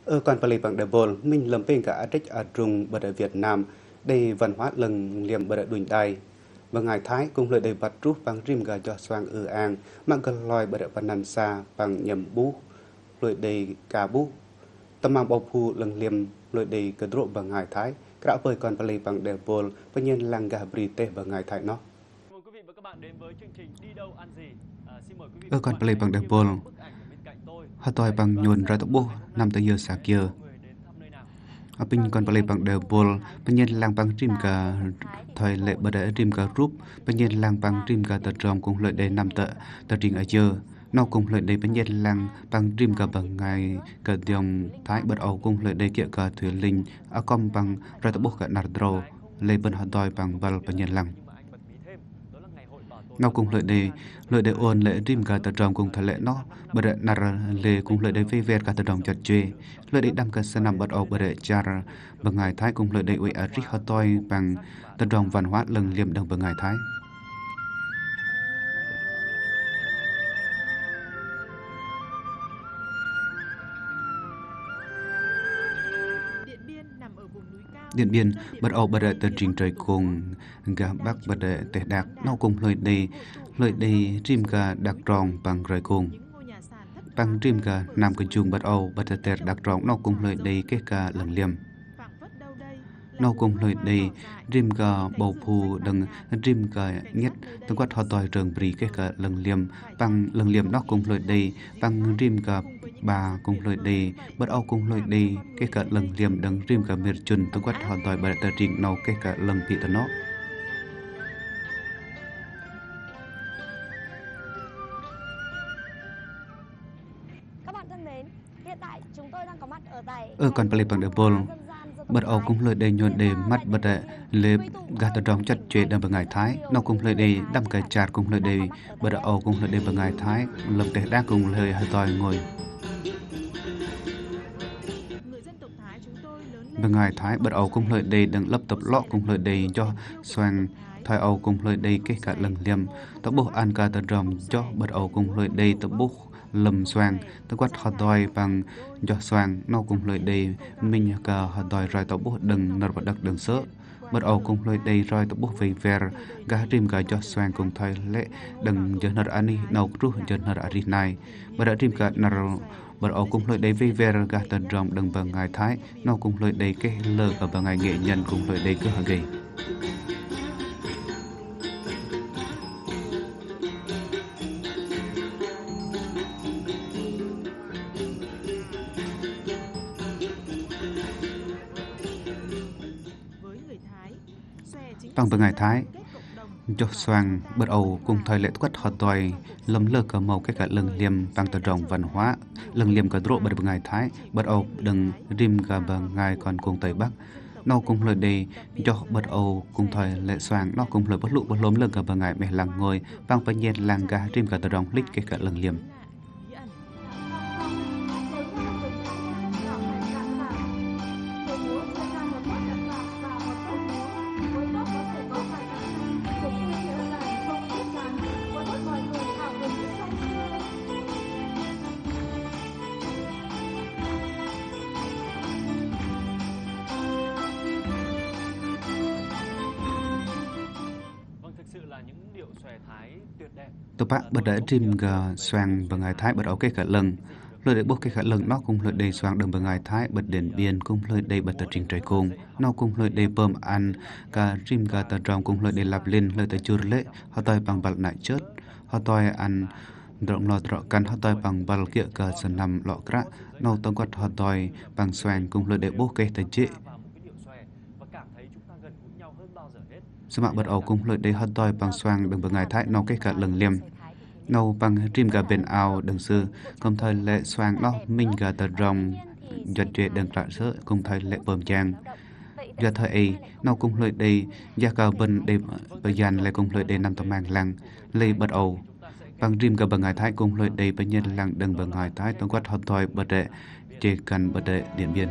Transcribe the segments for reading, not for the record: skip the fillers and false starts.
Ở còn Pali bằng Đà Bồn, mình làm bên cả Trích ở Trung bờ đại Việt Nam, để văn hóa lần liềm bờ đại đùn đài. Và ngày Thái cũng lời đầy bật rút bằng rim gà cho xoang an, mang gần lòi bờ đại văn nàn xa bằng nhầm bú, lời đầy cả bú. Tâm mang bầu phu lần liềm lời đầy cơ độ bằng ngày Thái, cả bởi còn Pali bằng Đà Bồn, và nhiên làng gà bì tê bằng ngày Thái nó. Ở còn Pali bằng Đà Bồn, họ tôi bằng nhuận ra tốc bố, nằm tới giờ xa kia. Ở bên còn Pali bằng Đà Bồn, bên nhiên làng bằng rim gà thời lệ bờ đại rim gà rúp, bên nhiên làng bằng rim gà tờ tròn cũng lợi đầy nằm tờ trình ở giờ. Nó cùng lợi đầy bên nhiên làng bằng rim gà bằng ngày cả dòng Thái bật ẩu cùng lợi đầy kia cả thuyền linh, ở con bằng ra tốc bố cả nạt drô, lệ bên họ tôi bằng bal bên nhiên làng. Nó cùng lợi đề ôn lệ rim cả tờ tròn cùng thời lệ nó bờ đại nạt lệ cùng lợi đề vây vẹt cả tờ tròn chặt chê lợi đề đâm cả sân nằm bật ẩu bờ đại char bằng ngày Thái cùng lợi đề uy ở rít họ tôi bằng tờ tròn văn hóa lần liềm đồng bằng ngày Thái. Điện Biên bật ẩu bờ đại tờ trình trời cùng gà bắc bờ đại tề đạc nó cùng lợi đề rim cả đặc tròn bằng rời cùng bằng rim cả nằm cái chuồng bật ẩu bờ đại tề đặc tròn nó cùng lợi đề cái cả lần liềm nó cùng lợi đề rim cả bầu phù đằng rim cả nhất tương quát họ tòi trường bì cái cả lần liềm nó cùng lợi đề bằng rim cả bà cùng lợi đề bật ẩu cùng lợi đề cái cả lần liềm đằng rim cả miệt chun tương quát họ tòi bờ đại tề trình nó cái cả lần bị tận nó. Ở còn Pali bằng Đà Bồn, bật ẩu cũng lời đề nhuận đề mắt bật đệ lệ gà tờ tròn chặt chê đâm bằng ngày Thái, nó cũng lời đề đâm cái chạt cũng lời đề bật ẩu cũng lời đề bằng ngày Thái, lầm tệ đa cũng lời hơi tòi ngồi. Bằng ngày Thái bật ẩu cũng lời đề đừng lập tập lọ cũng lời đề cho xoàng thoại ẩu cũng lời đề cái cả lần liềm, tập bố ăn cả tờ tròn cho bật ẩu cũng lời đề tập bố lầm xoàng tất quát họ đòi bằng cho xoàng nó cùng lời đề mình cả họ đòi rồi tàu bút đừng nở vật đừng sớ bắt đầu cùng lời đề rồi tàu bút về ver gà rim cả cho xoàng cùng thời lệ đừng giờ nở ani nấu rú giờ nở ani này bắt đầu rim cả nở bắt đầu cùng lời đề về ver gà tận rộng đừng bằng ngày Thái nó cùng lời đề cái lơ cả bằng ngày nghệ nhân cùng lời đề cứ hàng gầy. Bằng bằng ngày Thái cho xoàng bật ẩu cùng thời lệ quất họ tòi lâm lơ cả màu cái cả lần liềm bằng tờ rồng văn hóa lần liềm cả rộ bật bằng ngày Thái bật ẩu đừng rim cả bằng ngày còn cùng tây Bắc nó cùng lời đề cho bật ẩu cùng thời lệ xoàng nó cùng lời bất lụ bất lốm lần cả bằng ngày mẹ làng ngồi bằng bao nhiêu làng gà rim cả tờ rồng lít cái cả lần liềm. Tụi bác bật đỡ rim gà xoàng bằng ngày Thái bật ẩu cái cả lần lời để bốc cái cả lần nó cùng lời đề xoàng đường bằng ngày Thái bật Điện Biên cùng lời đề bật tờ trình trời cùng nó cùng lời đề bơm ăn cả rim gà tờ tròn cùng lời đề lạp lên lời tờ chur lệ họ tòi bằng bật nại chớt họ tòi ăn động lò trọ căn họ tòi bằng bật kia cả sân nằm lọ krạ nó tông quát họ tòi bằng xoàng cùng lời đề bốc cái tờ chế sự mạng bật ẩu cùng lời đề họ tòi bằng xoàng đường bằng ngày Thái nó cái cả lần liềm nâu bằng rim gà bên ao đằng xưa cùng thời lệ xoàng nó minh gà tờ rồng giật trệ đằng lạ sớ cùng thời lệ bơm chàng giờ thời ấy nó cùng lời đề gia cao bên để bây dàn lại cùng lời đề nằm tầm màng làng lê bật ẩu bằng rim gà bằng ngày Thái cùng lời đề bây nhân làng đằng bằng ngày Thái tổng quát họ tòi bật đệ trệ cần bật đệ Điện Biên.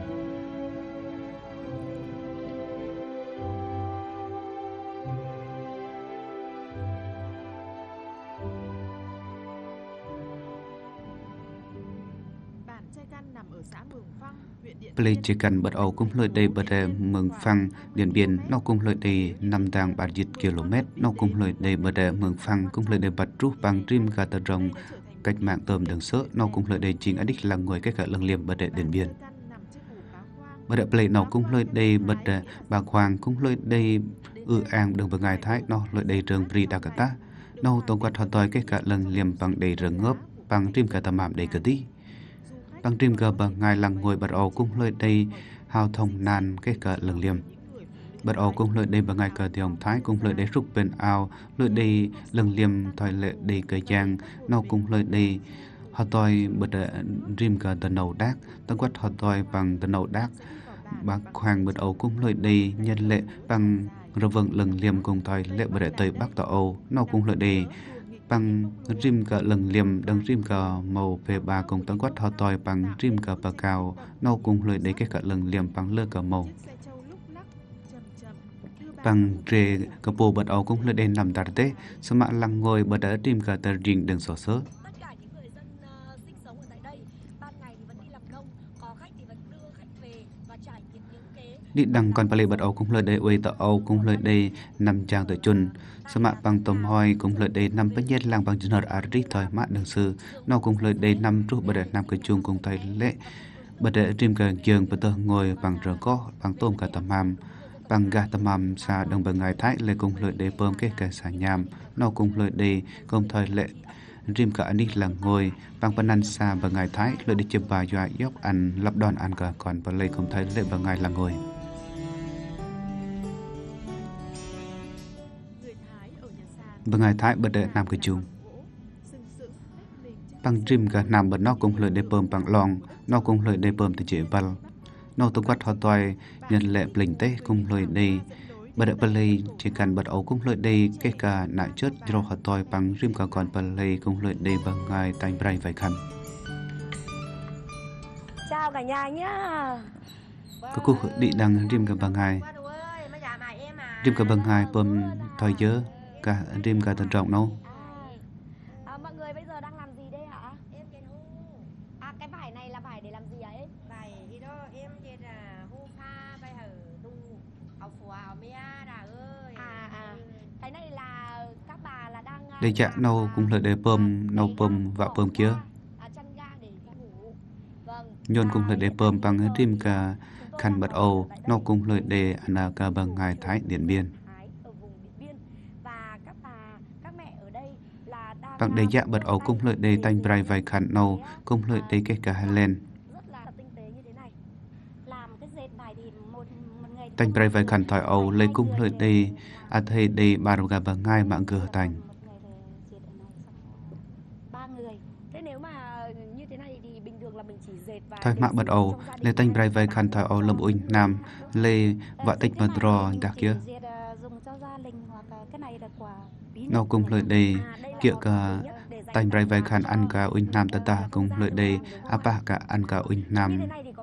Plei chỉ cần bật ẩu cũng lôi đây bật mường phăng Điện Biên nó cũng lôi đây 5 đàng 30 km nó cũng lôi đây bật mường phăng cũng lôi đây bật rút bằng trim gà tờ rồng cách mạng tôm đường sớ nó cũng lôi đây chính đích là người cách cả lần liềm bật Điện Biên bật plei nó cũng lôi đây bật bà Hoàng cũng lôi đây an đường bằng ngài thái nó lôi đây trường Pri Dakata nó tổng quát hoàn toàn cách cả lần liềm bằng đầy rừng ngớp bằng trim gà tờ mạm đầy cờ tí bằng trim gà bằng ngài là ngồi bật ẩu cũng lôi đây hào thông nan cái cả lần liềm bật ẩu cũng lôi đây bằng ngài cờ thì ông thái cũng lôi đây rút bên ao lôi đây lần liềm thoại lệ đây cờ giang nó cũng lôi đây họ tôi bật rim cờ tờ nầu đác tất quát họ tôi bằng tờ nầu đác bác hoàng bật ẩu cũng lôi đây nhân lệ bằng rồi vâng lần liềm cùng thoại lệ bật tới bắc tàu âu nó cũng lôi đây bằng rim cờ lần liềm đằng rim cờ màu về bà cùng tăng quát họ tòi bằng rim cờ bà cao nó cùng lời đấy cái cờ lần liềm bằng lơ cờ màu bằng rề cờ bồ bật áo cũng lời đen nằm đặt tế sơ mạ lăng ngồi bật ở rim cờ tờ rình đằng sổ sớ đi đằng còn palei bật áo cũng lời đây uê tờ áo cũng lời đây nằm trang tự chun sơ mạ bằng tôm hoi cũng lời đây nằm bất nhất lang bằng chân hờ arit thời mạ đường sư nó cũng lời đây nằm rút bật nằm cái chuông cùng thầy lệ bật rim cờ giường bật tờ ngồi bằng rờ có bằng tôm cả tầm ham bằng gà tầm ham xa đồng bằng ngài thái lệ cũng lời đây bơm cái cả xà nham nó cũng lời đây cùng thời lệ rim cờ anh là ngồi bằng pan ăn xa bằng ngài thái lời đi chụp bài dọa dốc ăn lắp đòn ăn cả còn palei cũng thấy lệ bằng ngài là ngồi bằng ngài thái bật nằm cái chuông bằng rim cờ nằm bật nó cũng lời đây bơm bằng lòng nó cũng lời đây bơm từ chế val nó tôi quát họ toài nhân lệ bình tế cũng lời đây bật palei chỉ cần bật ấu cũng lời đây cái cả nại chết rồi họ toài bằng rim cờ còn palei cũng lời đây bằng ngài tay bray vài khăn chào cả nhà nhá có cuộc đi đăng rim cờ bằng ngài rim cờ bằng ngài bơm thời dơ cả rim cờ tận trọng đâu mọi người bây giờ đang làm gì đây hả? Em dệt hô. Cái vải này là vải để làm gì ấy? Vải thì đó em dệt hô pha bây hở tu áo phùa áo mía đã ơi. Cái này là các bà là đang để dạ nâu cũng lời để bơm nâu bơm và bơm kia chăn ga để cho ngủ. Vâng. nhôn cũng lời để bơm bằng rim cờ khăn bật âu nó cũng lời để ăn cờ bằng ngài thái Điện Biên bằng để dạ bật ấu cũng lợi để tanh bray vài khăn nâu cũng lợi để cái cả hai lên tanh bray vài khăn thỏi ấu lấy cũng lợi để thầy để bà gà bằng ngay mạng cửa tành thoi mạng bật ấu lấy tanh bray vài khăn thỏi ấu lâm uỳnh nam lê vợ tích mật rò đặc kia nó cũng lợi để kia cả tanh bray vài khăn ăn cả uỳnh nam ta cũng lợi để apa cả ăn cả uỳnh nam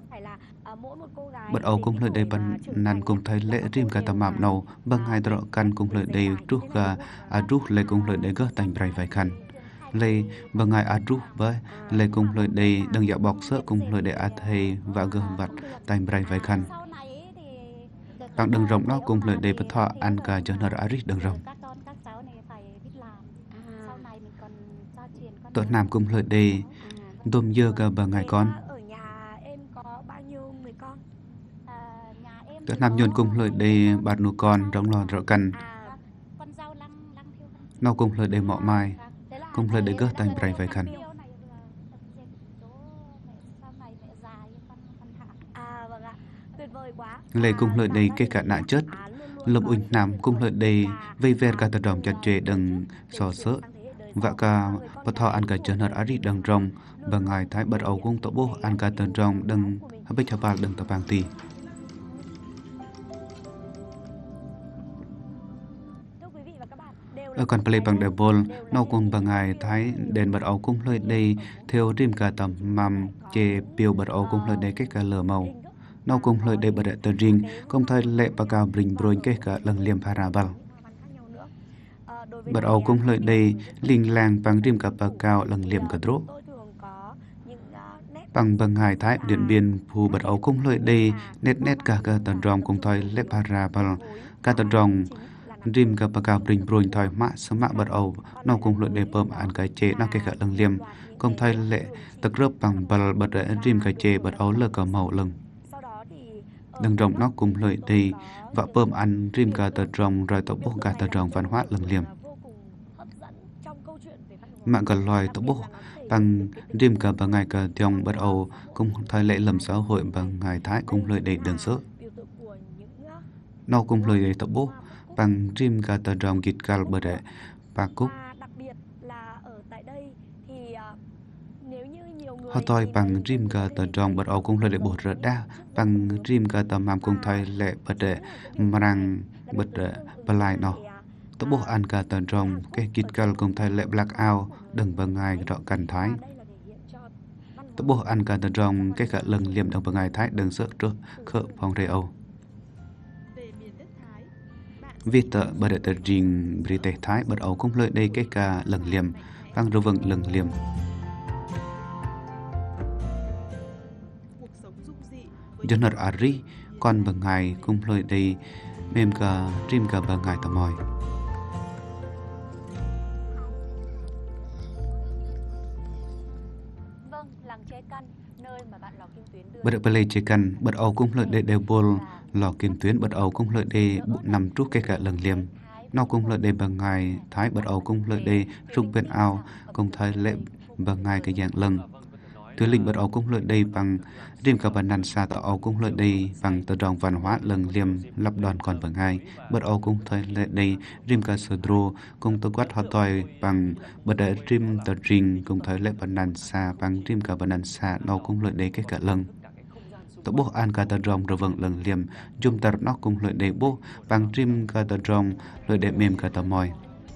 bật ấu cũng lợi để bằng năn cũng thấy lễ rim cả tầm mạm nâu bằng hai trọ căn cũng lợi để rút cả rút lệ cũng lợi để gỡ tanh bray vài khăn lệ bằng hai rút với lệ cũng lợi để đừng dạo bọc sợ cũng lợi để thầy và gỡ vặt tanh bray vài khăn bằng đường rộng nó cũng lợi để bật thọ ăn cả cho nó arit đường rộng tội nam cũng lợi để tôm dơ cả bằng ngày con tội nam nhôn cũng lợi để bạt nụ con trong lò rỡ cần nó cũng lợi để mọ mai cũng lợi để gỡ tay bray vài khăn lệ cũng lợi để cái cả nạ chết lâm uỳnh nam cũng lợi để vây ver cả tờ đồng chặt chẽ đằng sò sớ và cả bát thọ ăn cả chân hạt ari đằng rong và ngài thái bật ấu cũng tổ bố ăn cả tần rong đằng bích chập đằng tập bang tì ở còn plei bằng devil nó cũng bằng ngài thái đền bật ấu cũng lợi đây theo rim cả tầm mầm chê piêu bật ấu cũng lợi đây cái cả lờ màu nó cũng lợi đây bật tờ ring cũng thay lệ bà cao bring broin cái cả lần liềm parabal bật ấu cũng lợi đây linh lang bằng rim cả bà cao lần liềm cả drop bằng bằng ngày thái điện biên phù bật ấu cung lợi đây nét cả tần rong cùng thôi lép ra bal cả tần rong rim cả bạc cao bình bồi thôi mạ sớm mạ bật ấu nó cùng lợi đây bơm ăn cái chế nó cái cả lưng liềm cùng thôi lệ tật rớp bằng bal bật rim cái chế bật ấu lơ cả màu lưng đằng rong nó cùng lợi đây và bơm ăn rim cả tần rong rồi tổ bốc cả tần rong văn hóa lưng liềm mạng cả loài tổ bốc bằng rim cả bằng ngày cả tiong bắt đầu cùng thời lễ làm xã hội bằng ngày thái cùng lời để đường sớ nó cùng lời để tập bố bằng rim cả tờ rong kịch cal bờ đệ và cúc họ tôi bằng rim cả tờ rong bắt đầu cùng lời để bổ rỡ đa bằng rim cả tờ mam cùng thời lễ bờ đệ marang bờ đệ bờ lại nó tập bố ăn cả tờ rong cái kịch cal cùng thời lễ black out đừng bằng ngày rõ cần thái tập bố ăn cả tờ rong cái cả lần liềm đồng bằng ngày thái đừng sợ trước khợ phong rê âu vì tờ bờ đệ tờ riêng bì tê thái bật ấu cũng lợi đây cái cả lần liềm bằng rô vâng lần liềm dân ở Ari con bằng ngày cũng lợi đây mềm cả rim cả bằng ngày tầm mỏi bật bờ lê chế căn bật ấu cũng lợi đây đều bol lò kim tuyến bật ấu cũng lợi đây nằm trúc cái cả lần liềm nó cũng lợi đây bằng ngày thái bật ấu cũng lợi đây rục bên ao cùng thời lệ bằng ngày cái dạng lần tuyến linh bật ấu cũng lợi đây bằng rim cả bản nàn xa tạo ấu cũng lợi đây bằng tờ rong văn hóa lần liềm lập đòn còn bằng ngày bật ấu cũng thời lệ đây rim cả sơ drô cùng tờ quát họ tòi bằng bật đại rim tờ rình cùng thời lệ bản nàn xa bằng rim cả bản nàn xa nó cũng lợi đây cái cả lần tổ bố ăn cả tờ rong rồi vâng lần liềm dùng tờ nó cùng lợi để bố bằng rim cả tờ rong lợi để mềm cả tờ mòi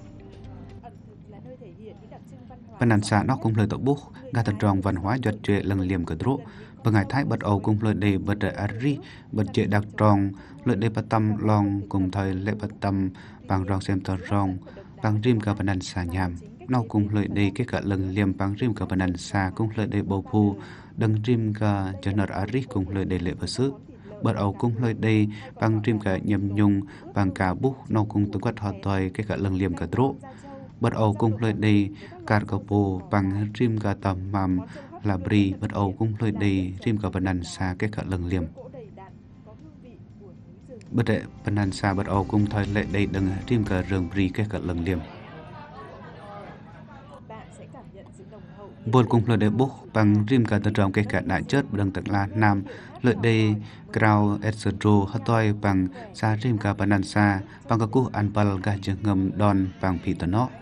bản nàn xa nó cũng lợi tổ bố cả tờ rong văn hóa giọt trệ lần liềm cả trúc bằng ngày thái bật ấu cùng lợi để bật đại ari bật trệ đặc tròn lợi để bật tâm long cùng thời lệ bật tâm bằng rong xem tờ rong bằng rim cả bản nàn xa nhàm nó cùng lợi để cái cả lần liềm bằng rim cả bản nàn xa cũng lợi để bầu phu đừng rim cả cho nợ Ari cùng lời đề lệ và sức bật ấu cùng lời đây bằng rim cả nhầm nhung bằng cả bút nó cùng tự quát họ tòi cái cả lần liềm cả trúc bật ấu cùng lời đây cả bồ bằng rim cả tầm mầm là bri bật ấu cùng lời đây rim cả bản nàn xa cái cả lần liềm bật đệ bản nàn xa bật ấu cùng thời lệ đây đừng rim cả rừng bri cái cả lần liềm bồn cùng lợi để bốc bằng rim cả tờ rong cái cả đại chất đằng tận là nam lợi đây grau etro hất toi bằng sa rim cả bản sa bằng các cú ăn bal gà chừng ngầm đòn bằng phi tờ nó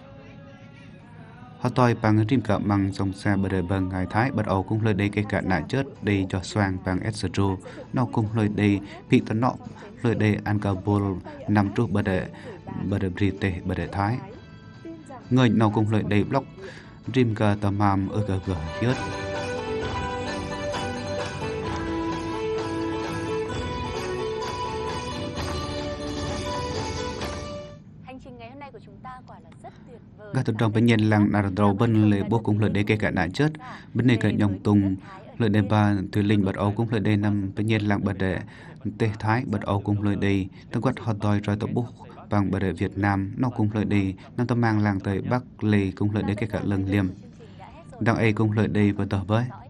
hất toi bằng rim cả bằng sông xa bờ đời bằng ngày thái bật ấu cũng lợi đây cái cả đại chất đây cho xoang bằng etro nó cùng lợi đây phi tờ nó lợi đây ăn cả bol nằm trước bờ đời brite bờ đời thái người nào cùng lợi đây block rim cả tầm mầm ở gờ hết hành trình ngày hôm nay của chúng ta quả là rất tuyệt vời. Gà tận trong bệnh nhân làng nà đầu bên lệ bố cũng lợi để cái cả nạn chết bên này cả nhồng tùng lợi đề ba từ linh bật ấu cũng lợi đây năm bệnh nhân làng bật đệ tê thái bật ấu cũng lợi đây tất quát họ tòi rồi tổ bố bằng bờ đệ Việt Nam nó cũng lợi đây năm tâm mang làng tới Bắc Lê cũng lợi để cái cả lần liềm đang ấy cũng lợi đây và tờ với